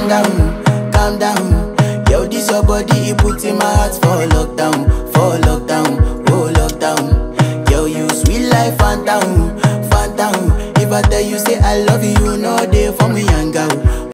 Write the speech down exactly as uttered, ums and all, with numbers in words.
calm down, calm down. Yo, this your body, it puts in my heart for lockdown, for lockdown, oh lockdown. Yo, you sweet life, phantom, phantom. If I tell you say I love you, no day for me, young girl.